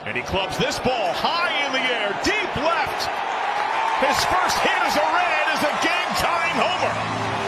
And he clubs this ball high in the air, deep left. His first hit as a Red is a game-tying homer.